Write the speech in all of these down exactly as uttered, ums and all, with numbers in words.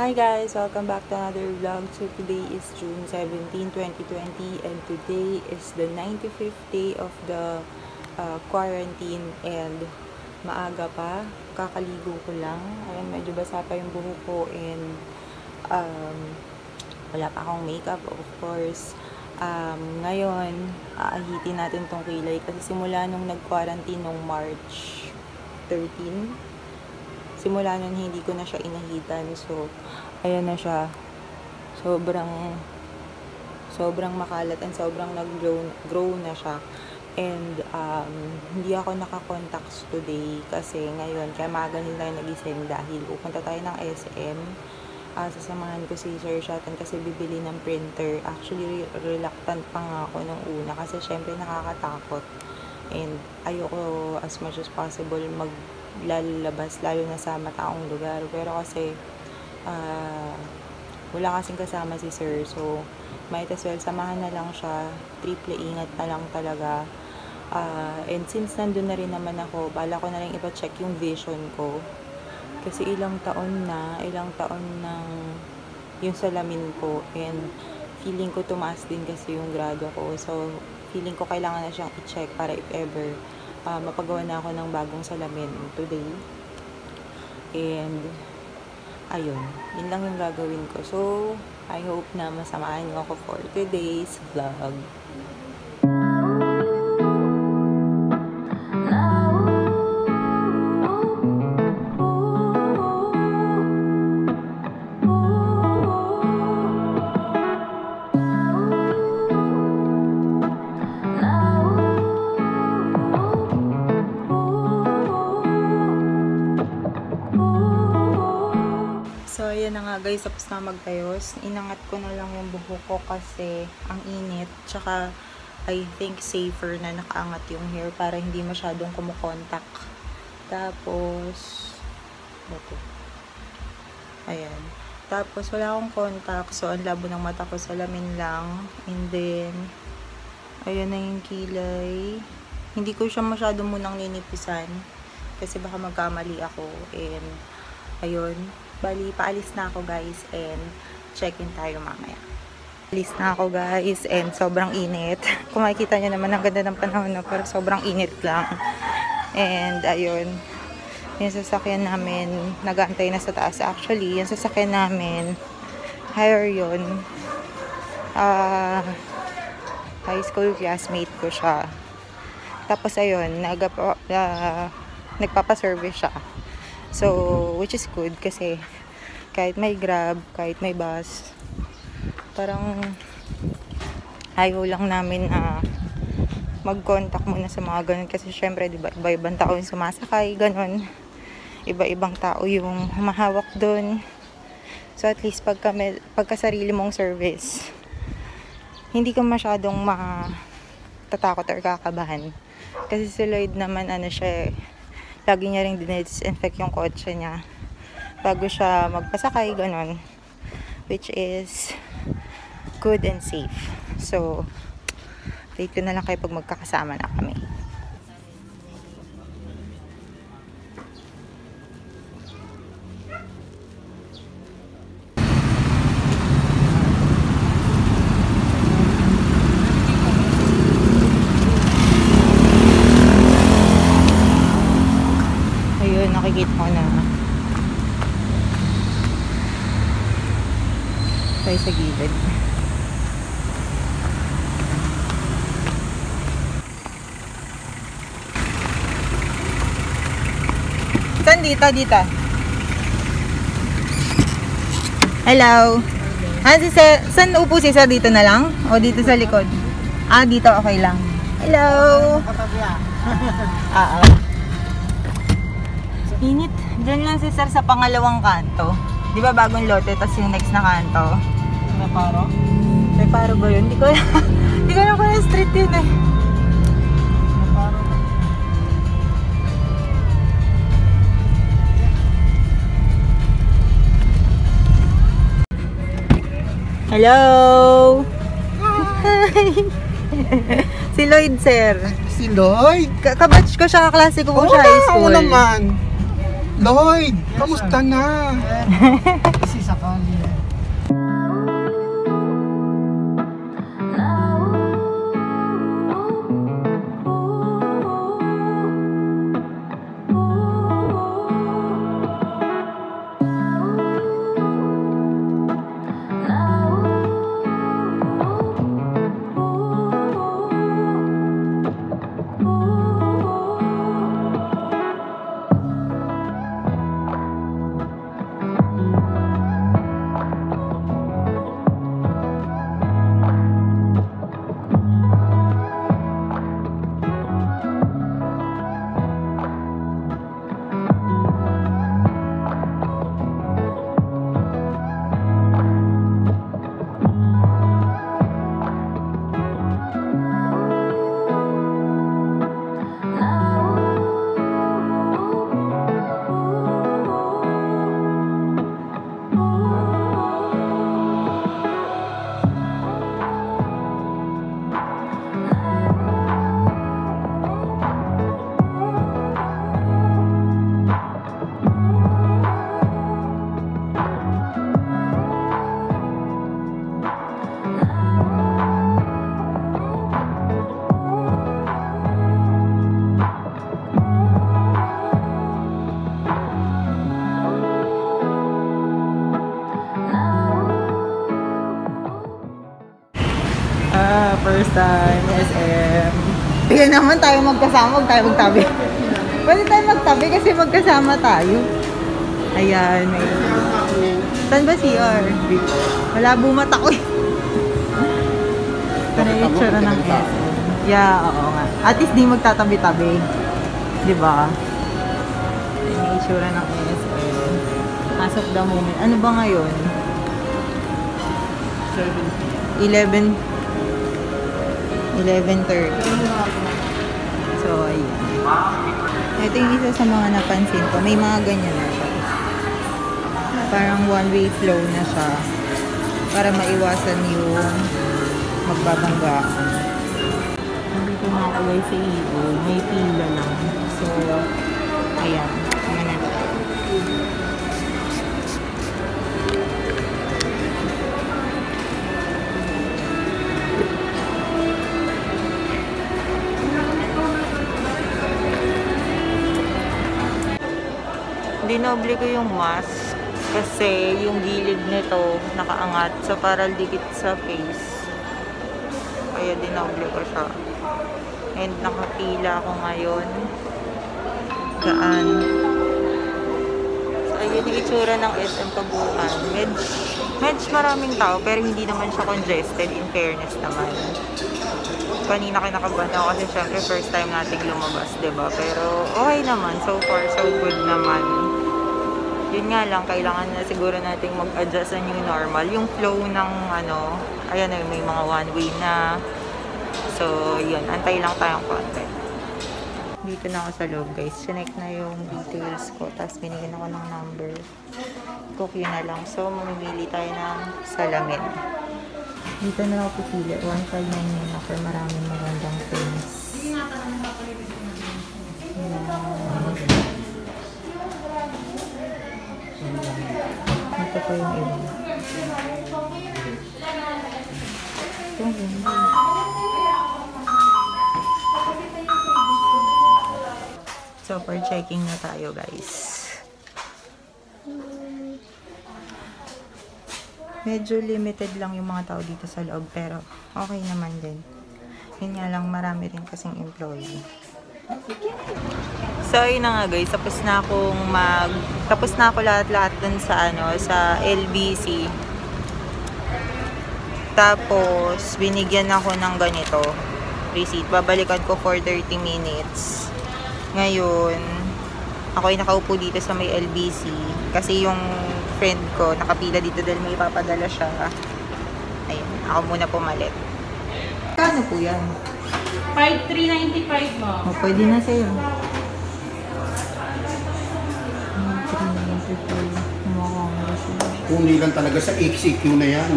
Hi guys! Welcome back to another vlog. So today is June seventeenth, twenty twenty and today is the ninety-fifth day of the uh, quarantine and maaga pa. Kakaligo ko lang. Ayan, medyo basa pa yung buhok ko and um, wala pa akong makeup of course. Um, ngayon, aahitin natin tong kilay kasi simula nung nag-quarantine nung March thirteenth, simula nun hindi ko na siya inahitan. So, ayan na siya. Sobrang, sobrang makalat and sobrang nag-grow grow na siya. And, um, hindi ako naka-contacts today kasi ngayon, kaya maaga nila nagising dahil pupunta tayo ng S M. Uh, sasamahan ko si Sir Shatan kasi bibili ng printer. Actually, reluctant pa nga ako nung una kasi syempre nakakatakot. And, ayoko as much as possible mag lalabas lalo na sa mataong lugar, pero kasi uh, wala kasing kasama si sir, so might as well samahan na lang siya, triple ingat na lang talaga. Uh, and since nandun na rin naman ako, bala ko na lang ipa-check yung vision ko kasi ilang taon na ilang taon ng yung salamin ko and feeling ko tumaas din kasi yung grado ko, so feeling ko kailangan na siyang i-check para if ever Uh, mapagawa na ako ng bagong salamin today. And ayun, yun lang yung gagawin ko. So I hope na masamahan niyo ako for today's vlog. So, ayan na nga guys, tapos na magtayos. Inangat ko na lang yung buhok ko kasi ang init. Tsaka, I think safer na nakaangat yung hair para hindi masyadong kumukontak. Tapos, ito. Ayan. Tapos, wala akong contact. So, ang labo ng mata ko, salamin lang. And then, ayan na yung kilay. Hindi ko siya masyadong munang ninipisan kasi baka magkamali ako. And, ayun. Bali, paalis na ako guys and check-in tayo mamaya. Paalis na ako guys and sobrang init. Kung makikita nyo naman, ang ganda ng panahon na pero sobrang init lang. And ayun, yung sasakyan namin, nag-aantay na sa taas. Actually, yung sasakyan namin, hire yun. Uh, high school classmate ko siya. Tapos ayun, nag uh, nagpapaservice siya. So, which is good kasi kahit may Grab, kahit may bus, parang ayaw lang namin na uh, mag-contact muna sa mga ganun kasi syempre, diba, iba-ibang tao yung sumasakay, ganun. Iba-ibang tao yung humahawak dun. So, at least pagka, may, pagka sarili mong service, hindi ka masyadong matatakot or kakabahan. Kasi si Lloyd naman, ano siya, lagi niya rin dine-disinfect yung kotse niya bago siya magpasakay, ganun. Which is good and safe. So, wait ko na lang kayo pag magkakasama na kami. Nakikita ko na tayo sa gilid. Saan dito? Dito? Hello? Ah, si Sir, saan upo si Sir? Dito na lang? O dito sa likod? Ah, dito okay lang. Hello? Ah, ah. Init. Diyan lang si Sir sa pangalawang kanto. Di ba bagong lote, tas yung next na kanto? May paro? May paro ba yun? Di ko Di ko na kung street yun eh. May paro. Hello! Hi! Si Lloyd, Sir. Si Lloyd? Kabatch ko siya, kaklase ko po siya high school. Oo naman. Lloyd, kamusta na? Kasi sakali eh. Ah, first time, S M. Kaya naman tayo magkasama, huwag tayo magtabi. Pwede tayo magtabi kasi magkasama tayo. Ayan, may... Saan ba C R? Malabo mata ko eh. Ito na yung itsura ng S M. Yeah, oo nga. At least di magtatabi-tabi. Diba? Ito yung itsura ng S M. As of the moment. Ano ba ngayon? eleven eleven thirty. So, ayan. Ito yung isa sa mga napansin ko. May mga ganyan na siya. Parang one-way flow na siya. Para maiwasan yung magbabanggaan. Nandito na ako guys sa I O. May pila lang. So, ayan. Ayan na. Dinoble ko yung mask kasi yung gilid nito nakaangat so para dikit sa face, kaya dinoble ko siya and nakapila ako ngayon gaan. So ayun yung itsura ng S M Kabuuan. Med medj maraming tao pero hindi naman siya congested, in fairness naman. Kanina kinakabahan ako kasi syempre first time nating lumabas, diba? Pero okay naman, so far so good naman. Yun nga lang, kailangan na siguro nating mag-adjust sa new normal. Yung flow ng ano, ayan na, may mga one-way na. So, yun, antay lang tayong konti. Dito na ako sa loob, guys. Chinek na yung details ko. Tapos binigyan ako ng number. Cook yun na lang. So, mamimili tayo ng salamin. Dito na ako pipili. one five nine nine ako. Maraming magandang things. Ayan. Ito po yung iba. Ito yung iba. So, for checking na tayo, guys. Medyo limited lang yung mga tao dito sa loob, pero okay naman din. Yun nga lang, marami rin kasing employee. So, yun na nga guys, tapos na akong mag... Tapos na ako lahat-lahat dun sa ano, sa L B C. Tapos, binigyan ako ng ganito, receipt. Babalikan ko for thirty minutes. Ngayon, ako ay nakaupo dito sa may L B C. Kasi yung friend ko, nakapila dito dahil may ipapadala siya. Ayun, ako muna pumalit. Kano po yan? five three ninety-five mo. O, pwede na sa'yo. Kuni lang talaga sa X C Q na yan.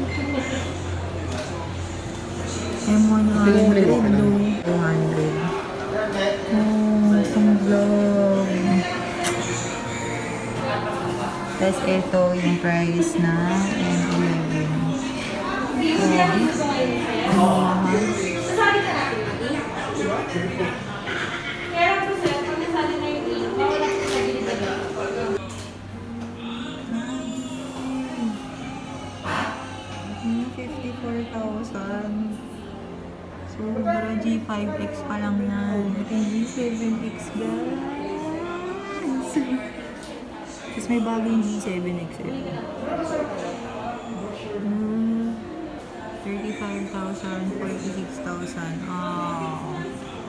M one hundred, no? two hundred. Oh, itong vlog. Tapos ito yung price na M eleven. fifty-four thousand. So, pero G five X pa lang yan. Ito yung G seven X, guys. Tapos may bagong G seven X ito. Hmm, thirty-five thousand, forty-six thousand. Oh.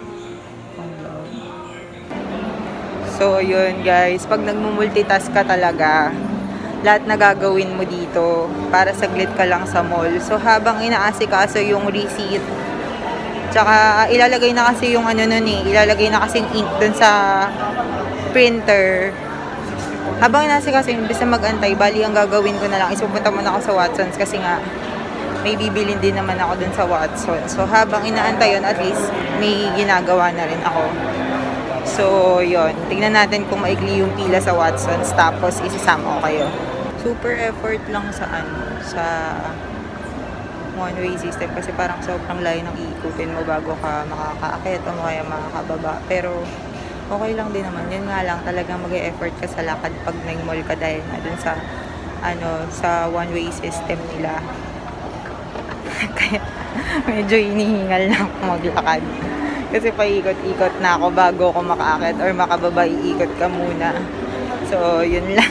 So, yun guys. Pag nagmumultitask ka talaga, lahat na gagawin mo dito para saglit ka lang sa mall. So, habang inaasikaso yung receipt, tsaka ilalagay na kasi yung ano nun eh, ilalagay na kasi yung ink dun sa printer. Habang inaasikaso yung imbes na mag-antay, bali ang gagawin ko na lang is pupunta muna ako sa Watsons kasi nga may bibilin din naman ako dun sa Watsons. So, habang inaantay yun, at least may ginagawa na rin ako. So, yun. Tingnan natin kung maigli yung pila sa Watsons. Tapos, isasama ko kayo. Super effort lang sa ano, sa one-way system. Kasi parang sobrang layo ng iikutin mo bago ka makakaakit o kaya makakababa. Pero, okay lang din naman. Yun nga lang, talagang mag-e-effort ka sa lakad pag nag-mall ka dahil na dun sa, ano, sa one-way system nila. Kaya, medyo hinihingal na ako maglakad. Kasi paikot-ikot na ako bago ako makaakit or makababa, iikot ka muna. So, yun lang.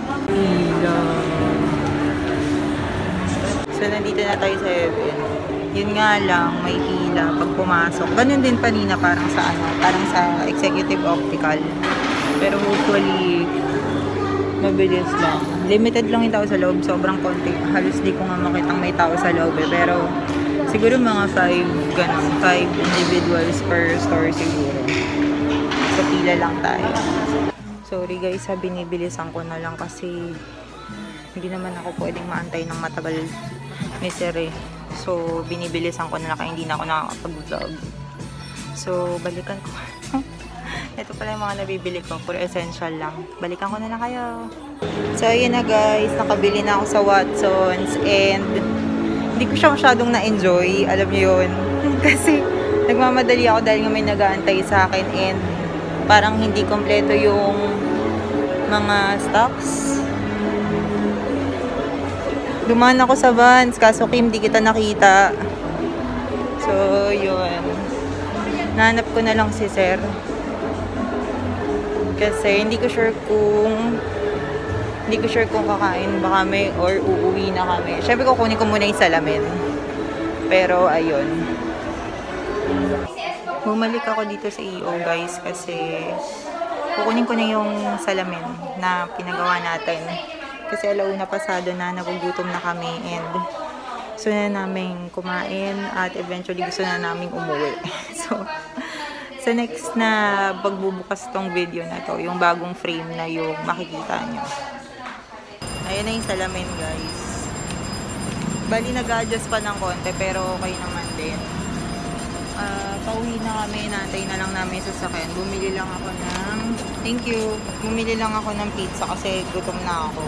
So, nandito na tayo sa Heaven. Yun nga lang, may hila pag pumasok. Ganun din panina parang sa ano, parang sa Executive Optical. Pero hopefully, mabilis lang. Limited lang yung tao sa loob. Sobrang konti. Halos di ko nga makitang may tao sa loob eh. Pero, siguro mga five, ganun, five individuals per store siguro. So, pila lang tayo. Sorry guys, ha, binibilisan ko na lang kasi hindi naman ako pwedeng maantay ng matagal ni Sir eh. So, binibilisan ko na lang kaya hindi na ako nakakapag-vlog. So, balikan ko. Ito pala yung mga nabibili ko. Puro essential lang. Balikan ko na lang kayo. So, ayun na guys. Nakabili na ako sa Watsons and hindi ko siya masyadong na-enjoy, alam niyo yun. Kasi nagmamadali ako dahil nga may nag-aantay sa akin and parang hindi kompleto yung mga stocks. Dumaan ako sa Vans, kaso Kim, di kita nakita. So, yun. Nahanap ko na lang si Sir. Kasi hindi ko sure kung Hindi ko sure kung kakain ba kami or uuwi na kami. Siyempre kukunin ko muna yung salamin. Pero ayun. Bumalik ako dito sa E O guys kasi kukunin ko na yung salamin na pinagawa natin. Kasi alauna pasado na, nagugutom na kami and gusto na namin kumain at eventually gusto na namin umuwi. So, sa next na pagbubukas tong video na to, yung bagong frame na yung makikita nyo. Ayan na yung salamin guys. Bali nag-adjust pa ng konti pero okay naman din. Uh, pauwi na kami, naantay na lang namin sa sasakyan. Bumili lang ako ng, thank you, bumili lang ako ng pizza kasi gutom na ako.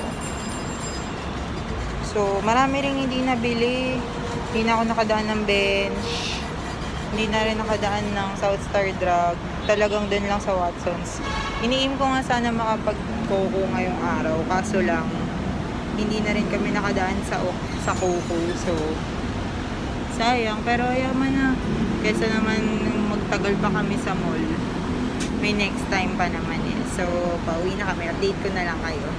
So, marami rin hindi nabili. Hindi na ako nakadaan ng bench. Hindi na rin nakadaan ng South Star Drug. Talagang dun lang sa Watsons. Iniim ko nga sana makapag-Coco ngayong araw. Kaso lang, hindi na rin kami nakadaan sa sa Coco. So, sayang. Pero ayaman na. Kesa naman magtagal pa kami sa mall. May next time pa naman eh. So, pauwi na kami. Update ko na lang kayo.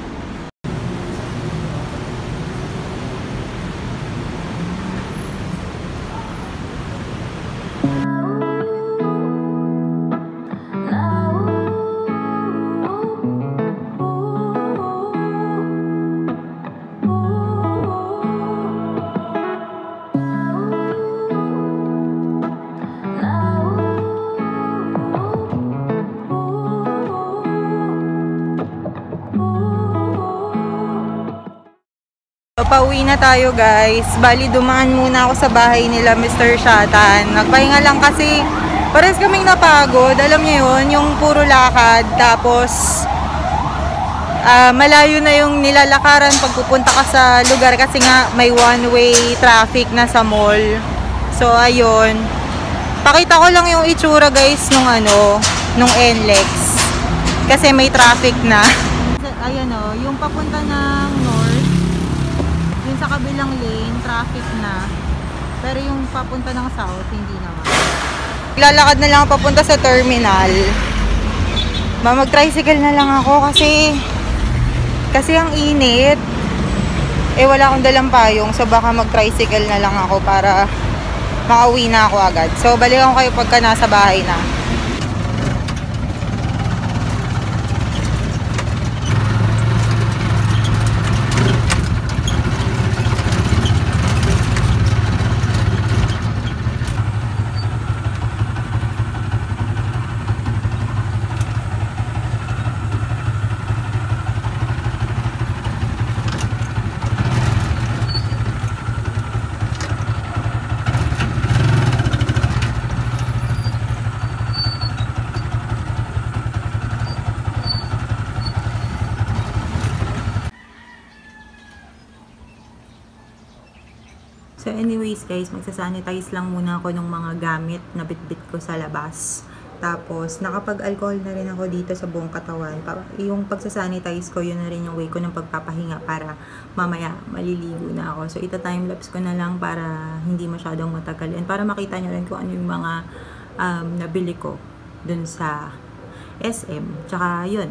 Pauwi na tayo guys. Bali dumaan muna ako sa bahay nila Mister Shatan. Nagpahinga lang kasi parehas kaming napagod. Alam niyo yun, yung puro lakad. Tapos ah, malayo na yung nilalakaran pag pupunta ka sa lugar kasi nga may one-way traffic na sa mall. So, ayun. Pakita ko lang yung itsura guys nung ano, nung N L E X. Kasi may traffic na. Ayan o, yung papunta ng north, yung sa kabilang lane, traffic na. Pero yung papunta ng south, hindi naman. Lalakad na lang ako papunta sa terminal. Mag-tricycle na lang ako kasi kasi ang init. Eh wala akong dalang payong, so baka mag-tricycle na lang ako para makauwi na ako agad. So balikan ko kayo pagka nasa bahay na. So anyways guys, magsasanitize lang muna ako ng mga gamit na bitbit ko sa labas. Tapos, nakapag-alcohol na rin ako dito sa buong katawan. Yung pagsasanitize ko, yun na rin yung way ko ng pagpapahinga para mamaya maliligo na ako. So, ita-timelapse ko na lang para hindi masyadong matagal. And para makita nyo rin kung ano yung mga um, nabili ko dun sa S M. Tsaka yun.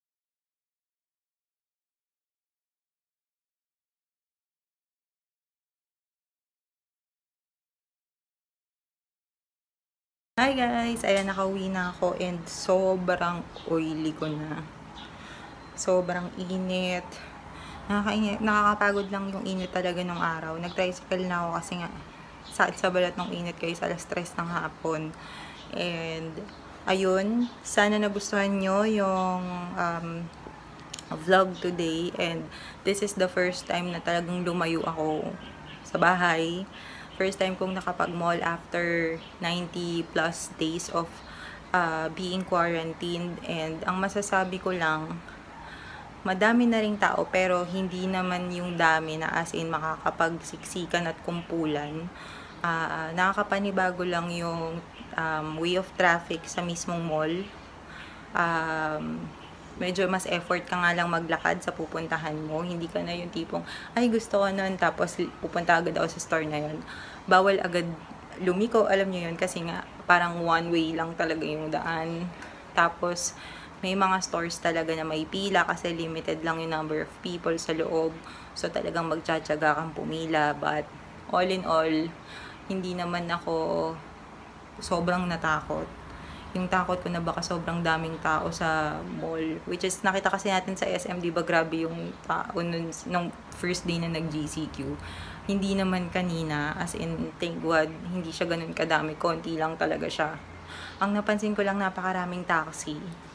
Hi guys! Ayan, nakauwi na ako and sobrang oily ko na. Sobrang init. Nakakainit. Nakakapagod lang yung init talaga ng araw. Nag-tricycle na ako kasi nga sakit sa balat ng init guys. Alas tres ng hapon. And ayun, sana nagustuhan nyo yung um, vlog today. And this is the first time na talagang lumayo ako sa bahay. First time kong nakapag-mall after ninety plus days of uh, being quarantined. And ang masasabi ko lang, madami na ring tao pero hindi naman yung dami na as in makakapagsiksikan at kumpulan. Uh, nakakapanibago lang yung um, way of traffic sa mismong mall. Um, medyo mas effort ka nga lang maglakad sa pupuntahan mo. Hindi ka na yung tipong, ay gusto ko nun, tapos pupunta agad ako sa store na yun. Bawal agad lumiko, alam nyo yun, kasi nga parang one way lang talaga yung daan. Tapos may mga stores talaga na may pila kasi limited lang yung number of people sa loob. So talagang magtsatsaga kang pumila. But all in all, hindi naman ako sobrang natakot. Yung takot ko na baka sobrang daming tao sa mall. Which is, nakita kasi natin sa S M, di ba grabe yung tao nun, nung first day na nag-G C Q. Hindi naman kanina, as in, thank God, hindi siya ganun kadami. Konti lang talaga siya. Ang napansin ko lang, napakaraming taxi.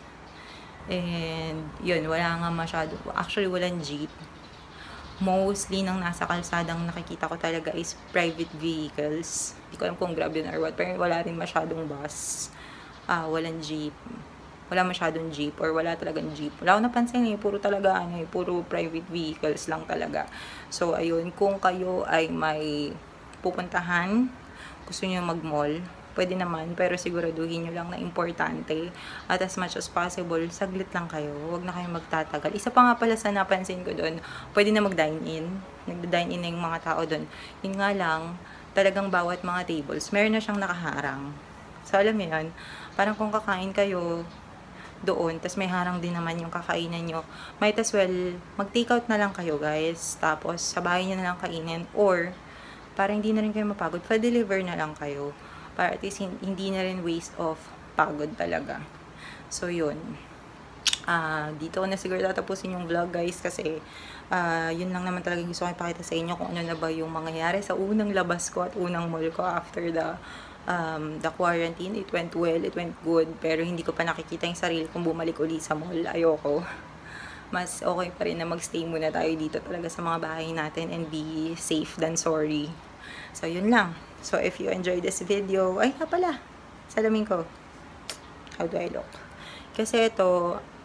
And, yun, wala nga masyado. Actually, walang jeep. Mostly, nang nasa kalsadang nakikita ko talaga is private vehicles. Hindi ko alam kung grab yun or what. Pero wala rin masyadong bus. Ah, walang jeep. Wala masyadong jeep or wala talagang jeep. Wala akong napansin eh. Puro talaga, ano eh, puro private vehicles lang talaga. So, ayun, kung kayo ay may pupuntahan, gusto niyo mag-mall, pwede naman, pero siguraduhin nyo lang na importante. At as much as possible, saglit lang kayo. Huwag na kayong magtatagal. Isa pa nga pala sa napansin ko doon, pwede na mag-dine-in. Nagda-dine-in na yung mga tao doon. Yun nga lang, talagang bawat mga tables, meron na siyang nakaharang. So, alam mo yun, parang kung kakain kayo doon, tas may harang din naman yung kakainan nyo, might as well, mag-take out na lang kayo, guys. Tapos, sa bahay nyo na lang kainin. Or, para hindi na rin kayo mapagod, pa-deliver na lang kayo. Para at least, hindi na rin waste of pagod talaga. So, yun. Uh, dito ko na siguro tatapusin yung vlog, guys, kasi uh, yun lang naman talaga gusto ko ipakita sa inyo kung ano na ba yung mangyayari sa unang labas ko at unang mall ko after the Um, the quarantine. It went well, it went good, pero hindi ko pa nakikita yung sarili kung bumalik uli sa mall. Ayoko. Mas okay pa rin na magstay muna tayo dito talaga sa mga bahay natin and be safe than sorry. So, yun lang. So, if you enjoyed this video, ay nga pala, salamin ko. How do I look? Kasi ito,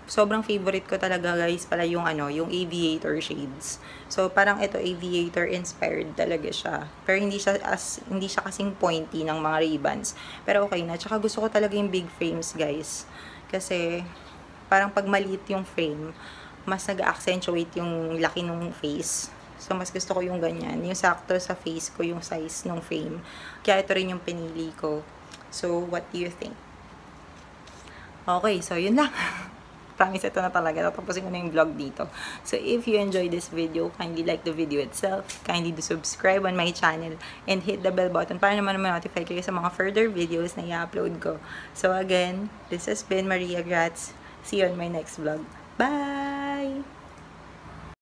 sobrang favorite ko talaga guys pala yung ano, yung aviator shades. So parang ito aviator inspired talaga siya. Pero hindi siya as hindi siya kasing pointy ng mga ribbons. Pero okay na. Tsaka gusto ko talaga yung big frames guys. Kasi parang pag maliit yung frame, mas nag-accentuate yung laki ng face. So, mas gusto ko yung ganyan. Yung sakto sa face ko, yung size ng frame. Kaya ito rin yung pinili ko. So, what do you think? Okay, so yun lang. Promise, ito na talaga. Tatapusin ko na yung vlog dito. So, if you enjoyed this video, kindly like the video itself. Kindly do subscribe on my channel. And hit the bell button para naman ma-notify kayo sa mga further videos na i-upload ko. So, again, this has been Maria Gratz. See you on my next vlog. Bye!